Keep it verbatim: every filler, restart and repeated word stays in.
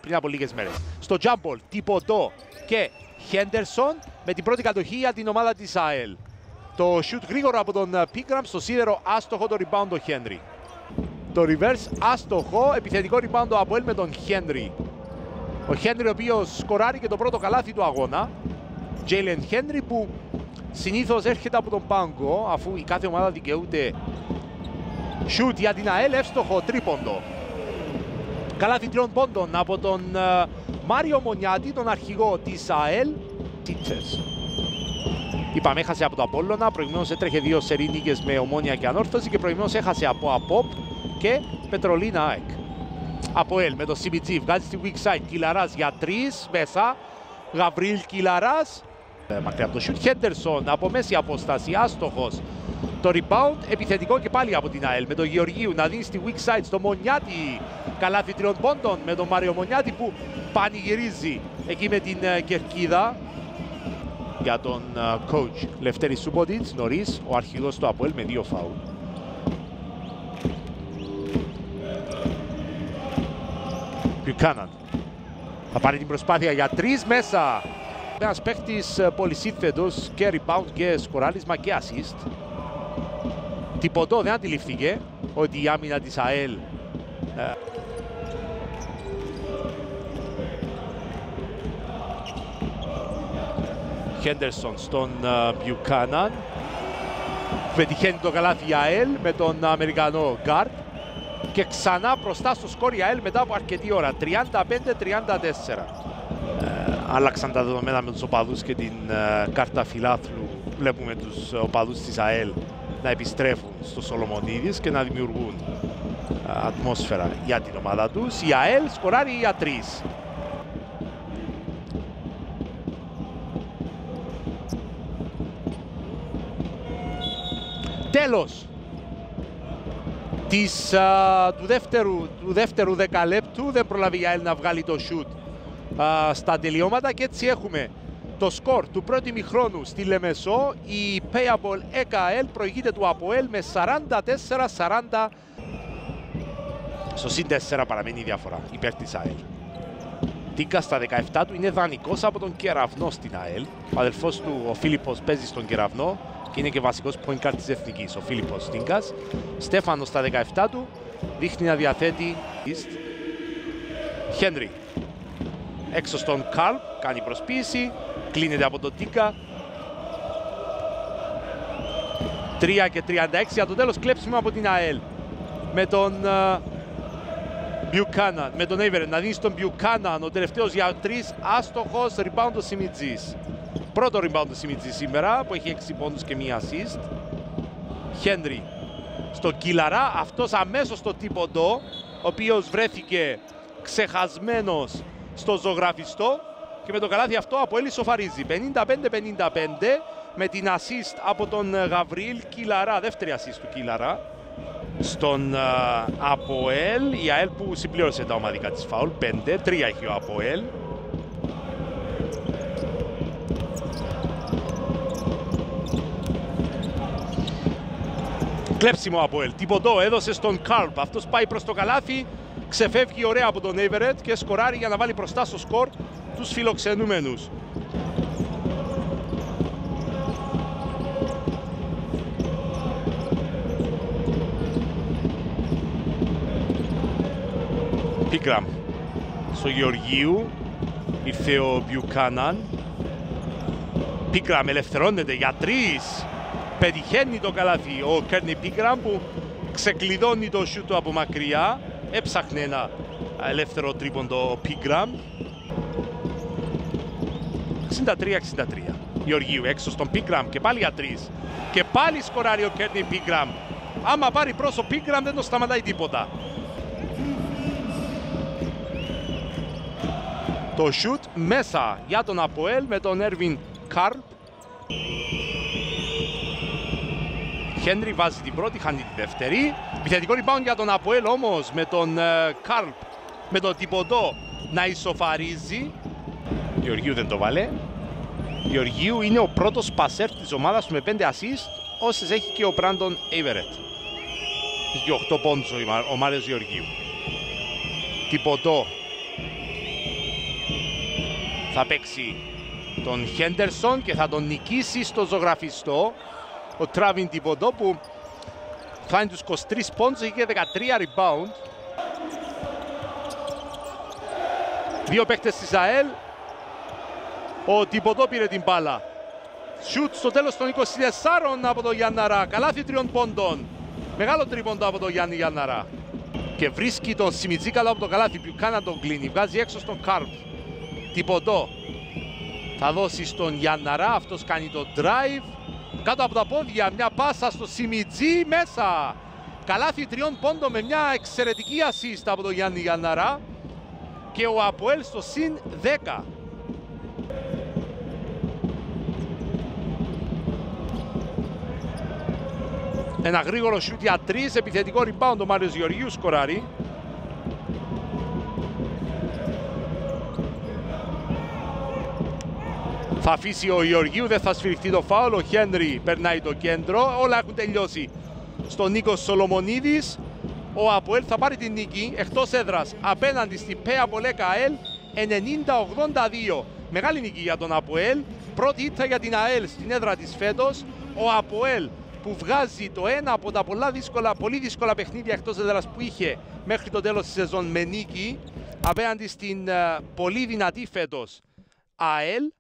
πριν από λίγες μέρες. Στο jump ball, Τιποντό και Χέντερσον με την πρώτη κατοχή για την ομάδα της ΑΕΛ. Το shoot γρήγορο από τον Πίκραμ, στο σίδερο άστοχο το rebound ο Χένρι. Το reverse άστοχο, επιθετικό rebound από ΑΕΛ με τον Χένρι. Ο Χένρι ο οποίος σκοράρει και το πρώτο καλάθι του αγώνα. Τζέιλεν Χένρι που συνήθως έρχεται από τον πάγκο, αφού η κάθε ομάδα δικαιούται shoot για την ΑΕΛ, εύστοχο τρίποντο. Καλάθι τριών πόντων από τον uh, Μάριο Μονιάτη, τον αρχηγό της ΑΕΛ. Τίτσες. Είπαμε, έχασε από το Απόλλωνα, προηγουμένως έτρεχε δύο σερί νίκες με Ομόνια και Ανόρθωση και προηγουμένως έχασε από ΑΠΟΠ και Πετρολίνα ΑΕΚ. ΑΠΟΕΛ με το σι μπι τζι βγάζει στη weak side, Κιλαράς για τρεις, μέσα, Γαβρίλ Κιλαράς. Μακριά από το shoot, Χέντερσον από μέση απόσταση, άστοχος. Το rebound επιθετικό και πάλι από την ΑΕΛ με τον Γεωργίου να δίνει στη weak side στο Μονιάτη. Καλάθι τριών πόντων με τον Μάριο Μονιάτη που πανηγυρίζει εκεί με την uh, κερκίδα. Για τον uh, coach Λευτέρη Σούμποντιτς, νωρίς ο αρχηγός του ΑΠΟΕΛ με δύο φάουλ. Μπιουκάναν θα πάρει την προσπάθεια για τρεις μέσα. Ένας παίχτης πολυσύνθετος και rebound και σκοράρισμα και assist. Τιποντό δεν αντιληφθήκε ότι η άμυνα της ΑΕΛ ε, Χέντερσον στον Μπιουκάναν. Πετυχαίνει το καλάθι η ΑΕΛ με τον Αμερικανό γκάρτ. Και ξανά μπροστά στο σκορ η ΑΕΛ μετά από αρκετή ώρα. τριάντα πέντε τριάντα τέσσερα. Ε, άλλαξαν τα δεδομένα με τους οπαδούς και την ε, κάρτα φιλάθλου. Βλέπουμε τους οπαδούς της ΑΕΛ να επιστρέφουν στο Σολομονίδης και να δημιουργούν ε, ατμόσφαιρα για την ομάδα τους. Η ΑΕΛ σκοράρει για τρεις. Τέλος της, α, του, δεύτερου, του δεύτερου δεκαλέπτου, δεν προλαβεί η ΑΕΛ να βγάλει το shoot α, στα τελειώματα και έτσι έχουμε το σκορ του πρώτου ημιχρόνου στη Λεμεσό. Η Payable ΕΚΑΕΛ προηγείται του ΑΠΟΕΛ με σαράντα τέσσερα σαράντα. Στο συν τέσσερα παραμένει η διαφορά υπέρ της ΑΕΛ. Τίγκα στα δεκαεπτά του είναι δανεικός από τον Κεραυνό στην ΑΕΛ. Ο αδελφός του ο Φίλιππος παίζει στον Κεραυνό και είναι και βασικός point guard της Εθνικής, ο Φίλιππος Τίγκας. Στέφανος στα δεκαεπτά του δείχνει να διαθέτει Χένρι. Έξω στον Καρλ, κάνει προσποίηση, κλείνεται από τον Τίγκα. τρία και τριάντα έξι για το τέλος, κλέψιμο από την ΑΕΛ. Με τον Μπιουκάναν, με τον Έιβερετ να δίνει στον Μπιουκάναν, ο τελευταίος για τρεις, άστοχος, rebound ο Σιμιτζής. Πρώτο rebound του Σιμιτζή σήμερα που έχει έξι πόντους και μία assist. Χένρι στο Κιλαρά, αυτός αμέσως στο Τιποντό, ο οποίος βρέθηκε ξεχασμένος στο ζωγραφιστό και με το καλάθι αυτό από ΑΠΟΕΛ ισοφαρίζει πενήντα πέντε πενήντα πέντε με την assist από τον Γαβρίλ Κιλαρά, δεύτερη assist του Κιλαρά στον uh, ΑΠΟΕΛ. Η ΑΕΛ που συμπλήρωσε τα ομαδικά της φάουλ, πέντε τρία έχει ο ΑΠΟΕΛ. Κλέψιμο από ΑΠΟΕΛ. Τιποντό έδωσε στον Καρπ. Αυτός πάει προς το καλάθι. Ξεφεύγει ωραία από τον Έιβερετ και σκοράρει για να βάλει μπροστά στο σκορ τους φιλοξενούμενους. Πίκραμ. Στο Γεωργίου ήρθε ο Μπιουκάναν. Πίκραμ ελευθερώνεται για τρεις. Πετυχαίνει το καλάθι ο Κέρνι Πίκραμ που ξεκλειδώνει το σιούτ του από μακριά. Έψαχνε ένα ελεύθερο τρίποντο Πίκραμ. εξήντα τρία εξήντα τρία. Γεωργίου έξω στον Πίκραμ και πάλι για τρεις. Και πάλι σκοράρει ο Κέρνι Πίκραμ. Άμα πάρει πρόσω Πίκραμ δεν το σταματάει τίποτα. Το σιούτ μέσα για τον ΑΠΟΕΛ με τον Έρβιν Καρπ. Χένρι βάζει την πρώτη, χάνει τη δεύτερη. Επιθετικό rebound για τον ΑΠΟΕΛ όμως με τον Καρπ, uh, με τον Τιποντό να ισοφαρίζει. Γεωργίου δεν το βάλε. Γεωργίου είναι ο πρώτος πασέρ της ομάδας του με πέντε assist, όσες έχει και ο Μπράντον Έιβερετ. Έχει οκτώ πόντους ο Μάριος Γεωργίου. Τιποντό θα παίξει τον Χέντερσον και θα τον νικήσει στο ζωγραφιστό. Ο Τράβιν Τιμποντό που φτάνει τους είκοσι τρεις πόντους, έχει και δεκατρία rebound. Δύο παίκτες της ΑΕΛ. Ο Τιμποντό πήρε την μπάλα. Σιούτ στο τέλος των είκοσι τεσσάρων από τον Γιάνναρα. Καλάθι τριών πόντων. Μεγάλο τρίποντο από τον Γιάννη Γιάνναρα. Και βρίσκει τον Σιμιτζίκαλο από το καλάθι. Πιουκάνα τον κλείνει. Βγάζει έξω στον Κάρπ. Τιμποντό. Θα δώσει στον Γιάνναρα. Αυτός κάνει το drive. Κάτω από τα πόδια. Μια πάσα στο Σιμιτζί. Μέσα. Καλάθι τριών πόντων με μια εξαιρετική assist από τον Γιάννη Γιάνναρα. Και ο ΑΠΟΕΛ στο συν δέκα. Ένα γρήγορο σιούτ για τρεις, επιθετικό rebound ο Μάριος Γεωργίου σκοράρει. Θα αφήσει ο Γεωργίου, δεν θα σφυριχτεί το φάουλ, ο Χένρι περνάει το κέντρο, όλα έχουν τελειώσει. Στον Νίκος Σολομονίδης, ο ΑΠΟΕΛ θα πάρει την νίκη εκτός έδρας απέναντι στη ΠΕΑ Πολέκα ΑΕΛ ενενήντα ογδόντα δύο. Μεγάλη νίκη για τον ΑΠΟΕΛ, πρώτη ήττα για την ΑΕΛ στην έδρα της φέτος. Ο ΑΠΟΕΛ που βγάζει το ένα από τα πολλά δύσκολα, πολύ δύσκολα παιχνίδια εκτός έδρας που είχε μέχρι το τέλος της σεζόν με νίκη απέναντι στην uh, πολύ δυνατή φέτος ΑΕΛ.